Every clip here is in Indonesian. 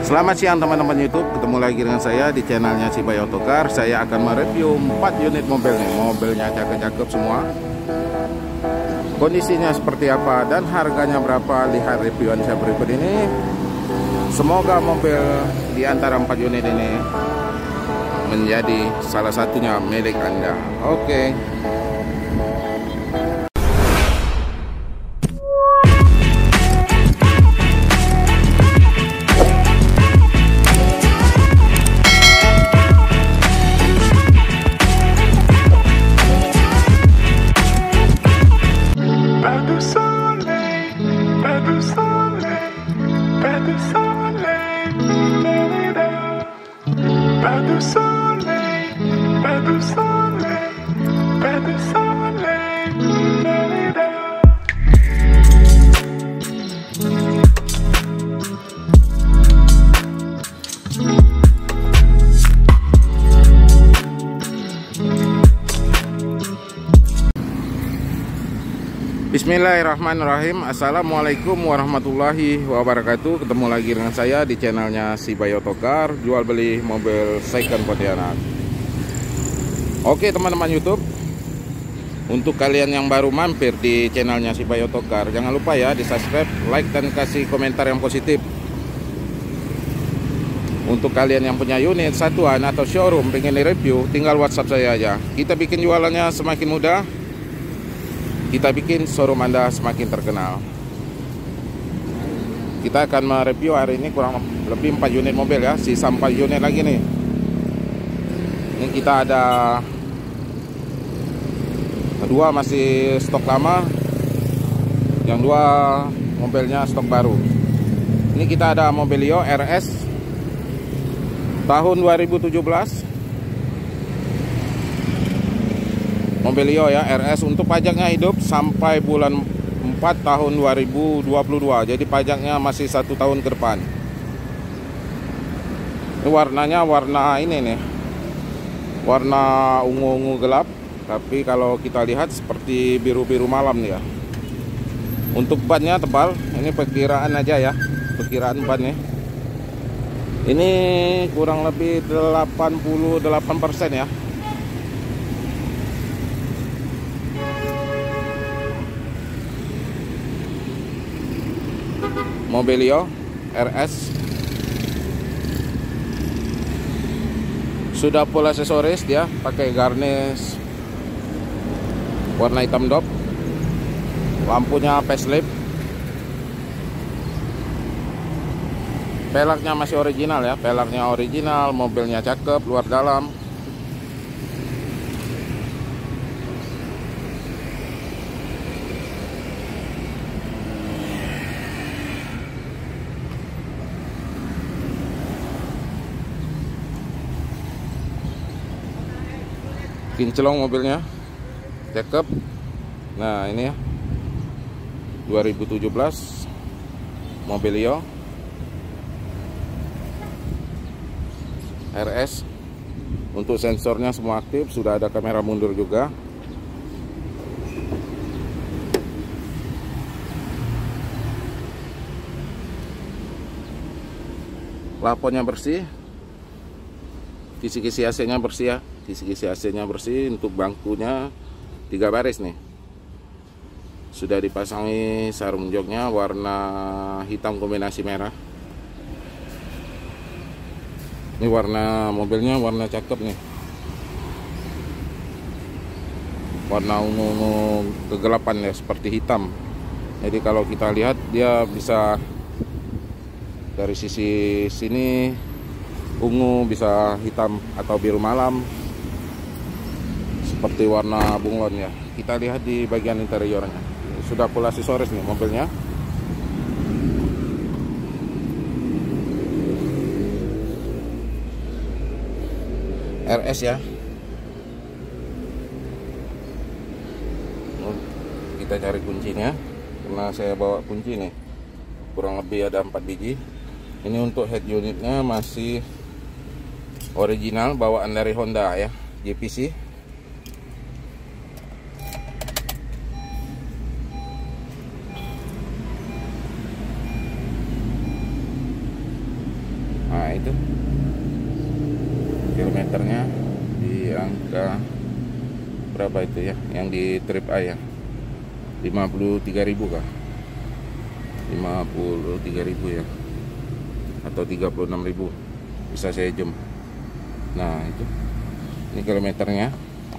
Selamat siang teman-teman YouTube, ketemu lagi dengan saya di channelnya Cibai Otokar. Saya akan mereview 4 unit mobil nih. Mobilnya cakep-cakep semua. Kondisinya seperti apa dan harganya berapa, lihat reviewan saya berikut ini. Semoga mobil di antara 4 unit ini menjadi salah satunya milik Anda. Oke. Bismillahirrahmanirrahim. Assalamualaikum warahmatullahi wabarakatuh. Ketemu lagi dengan saya di channelnya Cibai Otokar, jual beli mobil second Pontianak. Oke teman-teman YouTube, untuk kalian yang baru mampir di channelnya Cibai Otokar, jangan lupa ya di subscribe, like, dan kasih komentar yang positif. Untuk kalian yang punya unit satuan atau showroom pengen review, tinggal WhatsApp saya aja. Kita bikin jualannya semakin mudah, kita bikin showroom Anda semakin terkenal. Kita akan mereview hari ini kurang lebih 4 unit mobil ya. Sisa 4 unit lagi nih. Ini kita ada 2 masih stok lama, yang 2 mobilnya stok baru. Ini kita ada Mobilio RS tahun 2017. Mobilio ya RS, untuk pajaknya hidup sampai bulan 4 tahun 2022. Jadi pajaknya masih 1 tahun ke depan. Ini warnanya warna ini nih, warna ungu-ungu gelap, tapi kalau kita lihat seperti biru-biru malam nih ya. Untuk bannya tebal, ini perkiraan aja ya, perkiraan ban nih. Ini kurang lebih 88% ya. Mobilio RS sudah full aksesoris, dia pakai garnish warna hitam dop, lampunya facelift, pelaknya masih original ya, pelaknya original, mobilnya cakep luar dalam. Kinclong mobilnya, cakep. Nah ini ya, 2017 Mobilio RS. Untuk sensornya semua aktif, sudah ada kamera mundur juga. Plafonnya bersih, kisi-kisi AC-nya bersih ya. Kisi-kisi AC-nya bersih. Untuk bangkunya 3 baris nih. Sudah dipasangi sarung joknya warna hitam kombinasi merah. Ini warna mobilnya warna cakep nih, warna ungu-ungu kegelapan ya, seperti hitam. Jadi kalau kita lihat dia bisa dari sisi sini ungu, bisa hitam atau biru malam, seperti warna bunglon ya. Kita lihat di bagian interiornya, sudah full aksesoris nih mobilnya. RS ya. Kita cari kuncinya, karena saya bawa kunci nih, kurang lebih ada 4 biji. Ini untuk head unitnya masih original, bawaan dari Honda ya, JPC. Nah itu kilometernya di angka berapa itu ya, yang di trip A ya, 53.000 kah, 53.000 ya, atau 36.000 bisa saya zoom. Nah itu, ini kilometernya.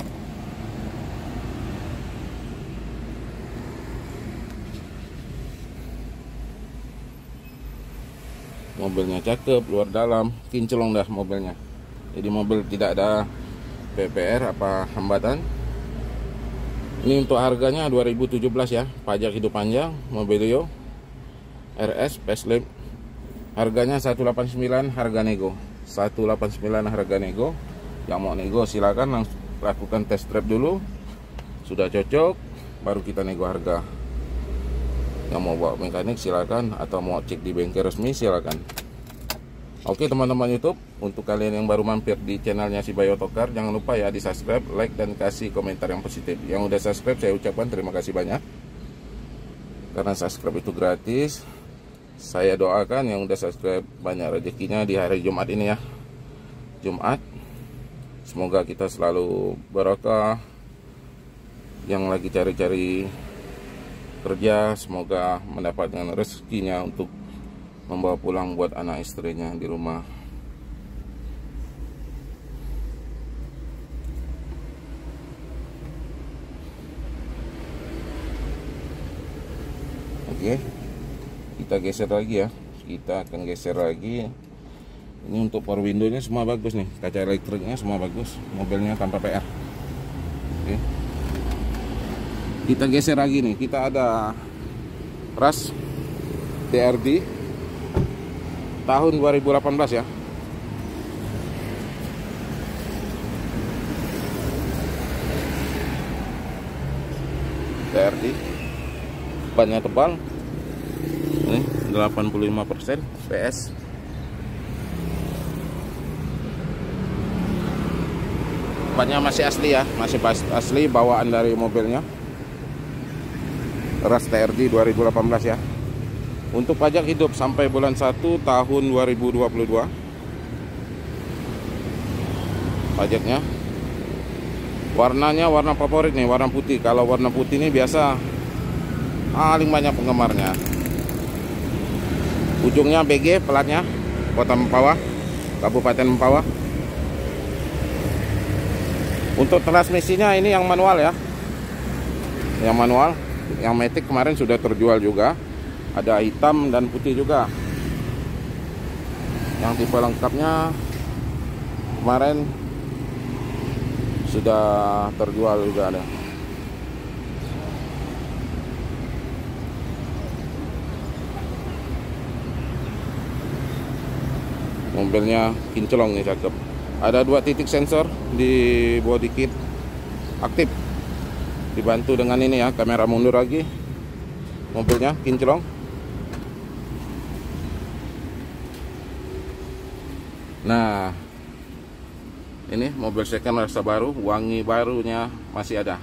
Mobilnya cakep, luar dalam, kinclong dah mobilnya. Jadi mobil tidak ada PPR apa hambatan. Ini untuk harganya 2017 ya, pajak hidup panjang, Mobilio RS facelift. Harganya 189, harga nego. 189 harga nego. Yang mau nego silakan langsung lakukan test drive dulu. Sudah cocok baru kita nego harga. Yang mau bawa mekanik silakan, atau mau cek di bengkel resmi silakan. Oke teman-teman YouTube, untuk kalian yang baru mampir di channelnya Si Bayo Otokar, jangan lupa ya di subscribe, like, dan kasih komentar yang positif. Yang udah subscribe saya ucapkan terima kasih banyak, karena subscribe itu gratis. Saya doakan yang udah subscribe banyak rezekinya di hari Jumat ini ya, Jumat. Semoga kita selalu barokah. Yang lagi cari-cari kerja semoga mendapatkan rezekinya untuk membawa pulang buat anak istrinya di rumah. Oke, kita geser lagi ya, kita akan geser lagi. Ini untuk power window-nya semua bagus nih, kaca elektriknya semua bagus, mobilnya tanpa PR. Oke, kita geser lagi nih, kita ada ras TRD tahun 2018 ya. TRD, bannya tebal, ini 85% PS. Bannya masih asli ya, masih asli bawaan dari mobilnya. Ras TRD 2018 ya. Untuk pajak hidup sampai bulan 1 tahun 2022. Pajaknya. Warnanya warna favorit nih, warna putih. Kalau warna putih ini biasa paling banyak penggemarnya. Ujungnya BG pelatnya, Kota Mempawah, Kabupaten Mempawah. Untuk transmisinya ini yang manual ya. Yang manual. Yang matic kemarin sudah terjual juga. Ada hitam dan putih juga. Yang tipe lengkapnya kemarin sudah terjual juga ada. Mobilnya kinclong nih, cakep. Ada 2 titik sensor di body kit aktif. Dibantu dengan ini ya, kamera mundur lagi. Mobilnya kinclong. Nah, ini mobil second rasa baru, wangi barunya masih ada.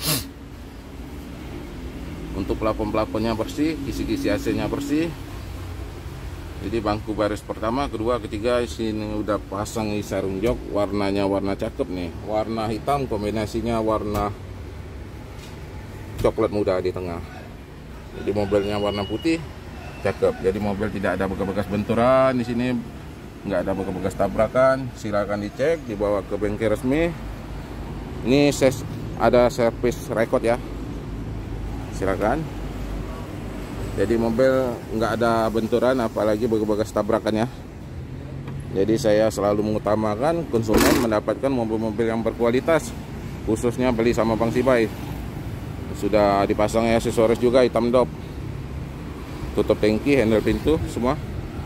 Untuk plafon-plafonnya bersih, kisi-kisi AC-nya bersih. Jadi bangku baris pertama, kedua, ketiga sini udah pasang sarung jok, warnanya warna cakep nih. Warna hitam kombinasinya warna coklat muda di tengah. Jadi mobilnya warna putih, cakep. Jadi mobil tidak ada bekas-bekas benturan di sini, nggak ada bekas-bekas tabrakan. Silakan dicek, dibawa ke bengkel resmi. Ini ada service record ya, silakan. Jadi mobil nggak ada benturan, apalagi bekas-bekas tabrakan ya. Jadi saya selalu mengutamakan konsumen mendapatkan mobil-mobil yang berkualitas, khususnya beli sama Bang Sibay. Sudah dipasang aksesoris juga, hitam dop, tutup tangki, handle pintu semua.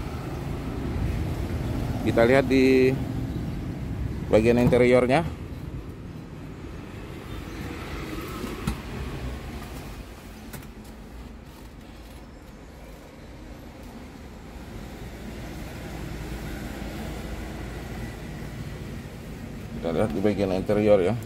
Kita lihat di bagian interiornya. Kita lihat di bagian interior ya.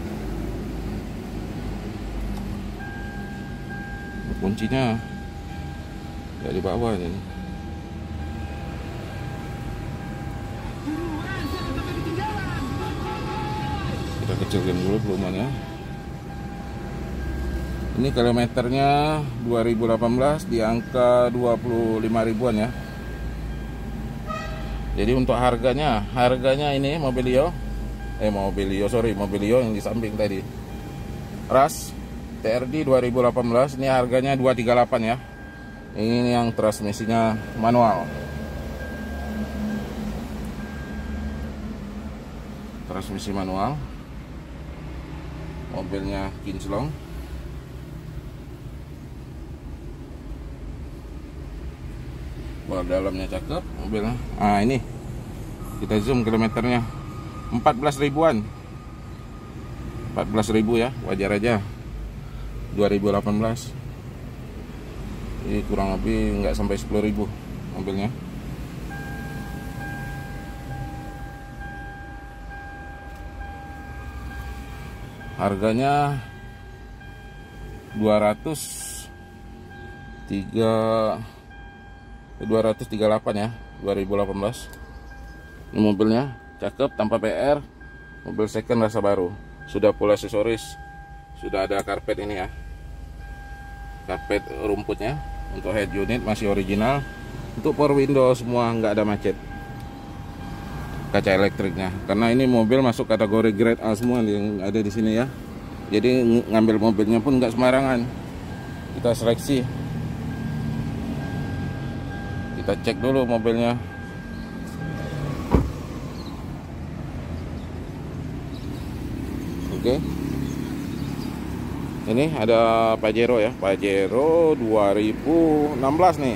Kuncinya Ya di bawah ini. Kita kecilkan dulu volume-nya. Ini kilometernya 2018 di angka 25 ribuan ya. Jadi untuk harganya ini Mobilio yang di samping tadi. Ras TRD 2018 ini harganya 238 ya. Ini yang transmisinya manual. Transmisi manual. Mobilnya kinclong. Wah, dalamnya cakep mobilnya. Ah, ini kita zoom kilometernya 14 ribuan. 14 ribu ya, wajar aja. 2018. Ini kurang lebih nggak sampai 10 ribu mobilnya. Harganya 238 ya, 2018. Ini mobilnya cakep tanpa PR, mobil second rasa baru. Sudah full aksesoris, sudah ada karpet ini ya, karpet rumputnya. Untuk head unit masih original. Untuk power window semua nggak ada macet. Kaca elektriknya, karena ini mobil masuk kategori grade A semua yang ada di sini ya. Jadi ngambil mobilnya pun nggak sembarangan. Kita seleksi. Kita cek dulu mobilnya. Oke. Ini ada Pajero ya, Pajero 2016 nih.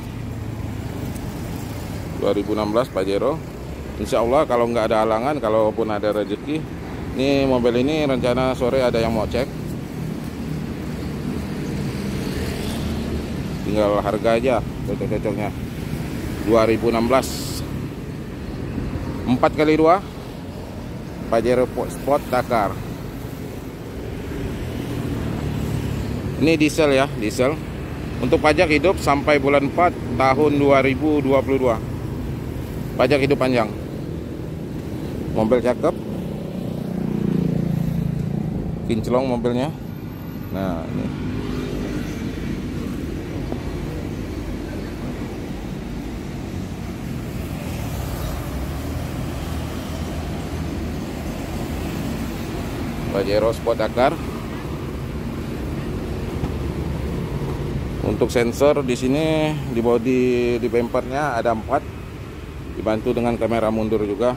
2016 Pajero. Insya Allah kalau nggak ada halangan, kalaupun ada rezeki, ini mobil ini rencana sore ada yang mau cek. Tinggal harga aja cocok-cocoknya. 2016 4x2 Pajero Sport Dakar. Ini diesel ya, diesel. Untuk pajak hidup sampai bulan 4 tahun 2022. Pajak hidup panjang. Mobil cakep. Kinclong mobilnya. Nah, ini. Pajero Sport Dakar. Untuk sensor di sini di bodi di bumpernya ada 4, dibantu dengan kamera mundur juga.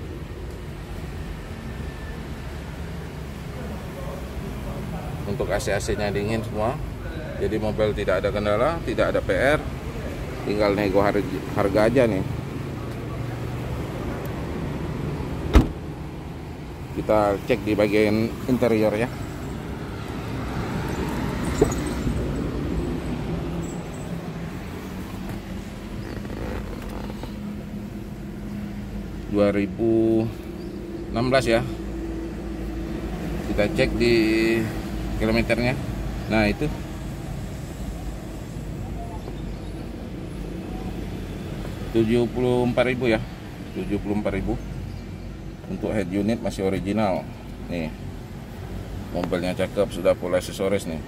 Untuk AC-AC-nya dingin semua. Jadi mobil tidak ada kendala, tidak ada PR. Tinggal nego harga aja nih. Kita cek di bagian interior ya. ...2016 ya. Kita cek di kilometernya. Nah itu 74.000 ya, 74.000. Untuk head unit masih original. Nih, mobilnya cakep, sudah full aksesoris nih.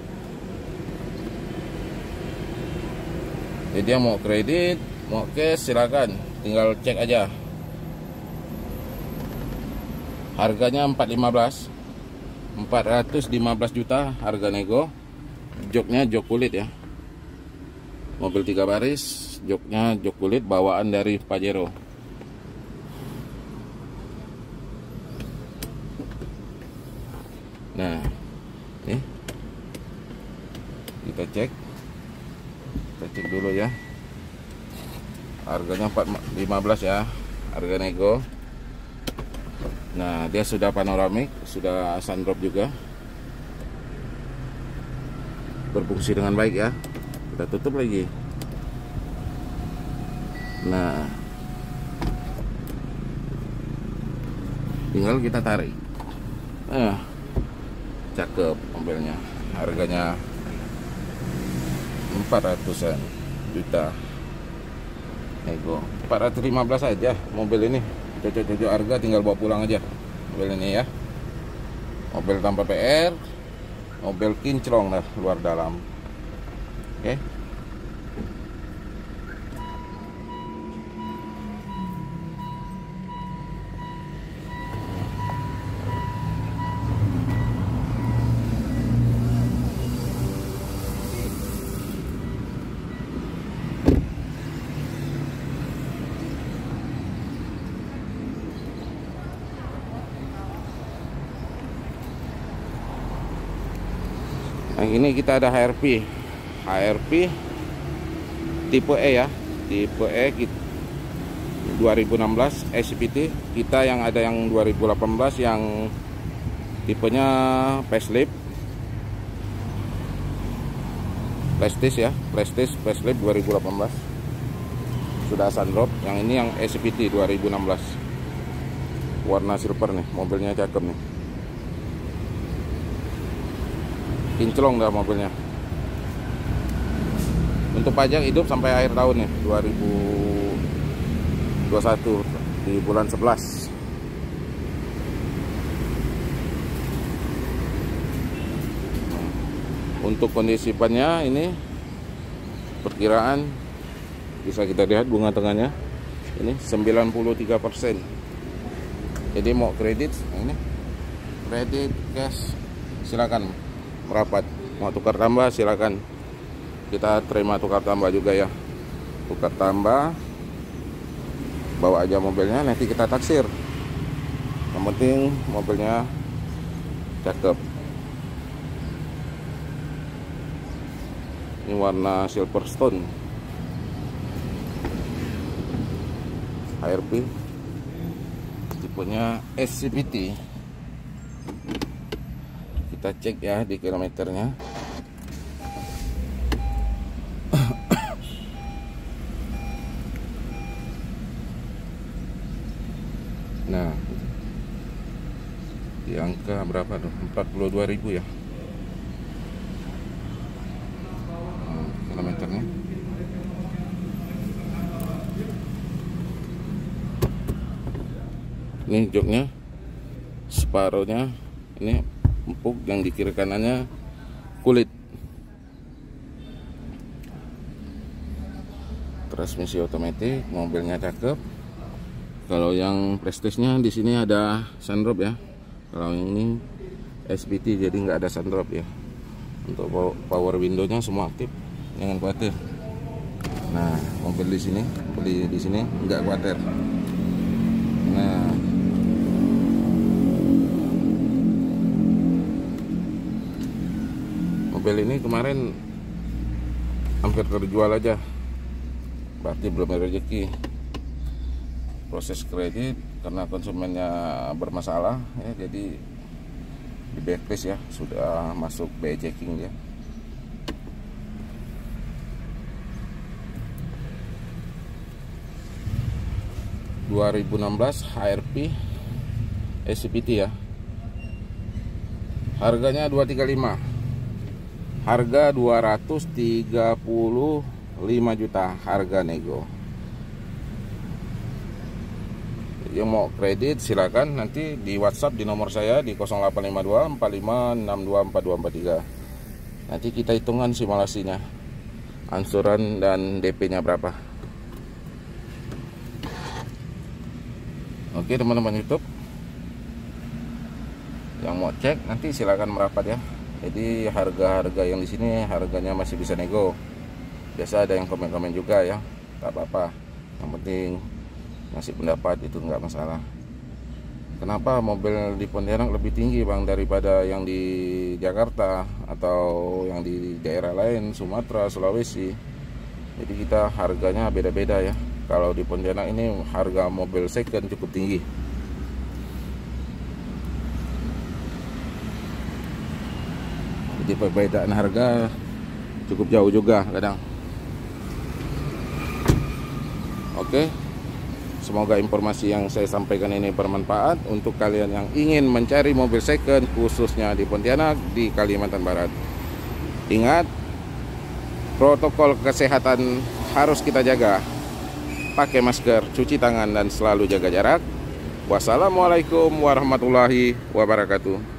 Jadi yang mau kredit, mau cash silakan, tinggal cek aja. Harganya 415 juta harga nego. Joknya jok kulit ya. Mobil 3 baris, joknya jok kulit bawaan dari Pajero. Nah, nih kita cek dulu ya. Harganya 415 ya, harga nego. Nah, dia sudah panoramik, sudah sunroof juga, berfungsi dengan baik ya. Kita tutup lagi. Nah, tinggal kita tarik. Cakep mobilnya. Harganya 400-an juta nego. 415 aja mobil ini, cocok-cocok harga, tinggal bawa pulang aja mobil ini ya. Mobil tanpa PR, mobil kinclong lah luar dalam. Oke. Yang ini kita ada HRP tipe E ya, tipe E 2016 SCPT. Kita yang ada yang 2018 yang tipenya facelift, ya, facelift 2018. Sudah sunroof. Yang ini yang SCPT 2016 warna silver nih, mobilnya cakep nih. Kinclong dah mobilnya. Untuk pajak hidup sampai akhir tahun nih 2021 di bulan 11. Untuk kondisi bannya ini perkiraan bisa kita lihat bunga tengahnya ini 93%. Jadi mau kredit ini, kredit cash silakan merapat, mau tukar tambah silakan, kita terima tukar tambah juga ya. Tukar tambah, bawa aja mobilnya, nanti kita taksir. Yang penting mobilnya cakep. Ini warna Silverstone HRP, tipenya SCPT. Kita cek ya di kilometernya. Nah, di angka berapa tuh? 42.000 ya kilometernya. Ini joknya, separuhnya ini empuk, yang di kiri kanannya kulit. Transmisi otomatis, mobilnya cakep. Kalau yang prestisnya di sini ada sunroof ya. Kalau yang ini SPT jadi nggak ada sunroof ya. Untuk power windownya semua aktif, jangan khawatir. Nah, mobil di sini, beli di sini nggak khawatir. Nah, mobil ini kemarin hampir terjual aja, berarti belum ada rezeki. Proses kredit karena konsumennya bermasalah ya, jadi di backlist ya, sudah masuk BE checking ya. (2016) HRP SCPT ya. Harganya 235. Harga 235 juta, harga nego. Yang mau kredit silakan nanti di WhatsApp di nomor saya di 0852 4562 4243. Nanti kita hitungan simulasinya, angsuran dan DP-nya berapa. Oke teman-teman YouTube, yang mau cek nanti silakan merapat ya. Jadi harga-harga yang di sini harganya masih bisa nego. Biasa ada yang komen-komen juga ya, tak apa-apa. Yang penting ngasih pendapat itu nggak masalah. Kenapa mobil di Pontianak lebih tinggi bang daripada yang di Jakarta atau yang di daerah lain, Sumatera, Sulawesi? Jadi kita harganya beda-beda ya. Kalau di Pontianak ini harga mobil second cukup tinggi. Jadi perbedaan harga cukup jauh juga kadang. Oke, semoga informasi yang saya sampaikan ini bermanfaat untuk kalian yang ingin mencari mobil second khususnya di Pontianak, di Kalimantan Barat. Ingat, Protokol kesehatan harus kita jaga. Pakai masker, cuci tangan, dan selalu jaga jarak. Wassalamualaikum warahmatullahi wabarakatuh.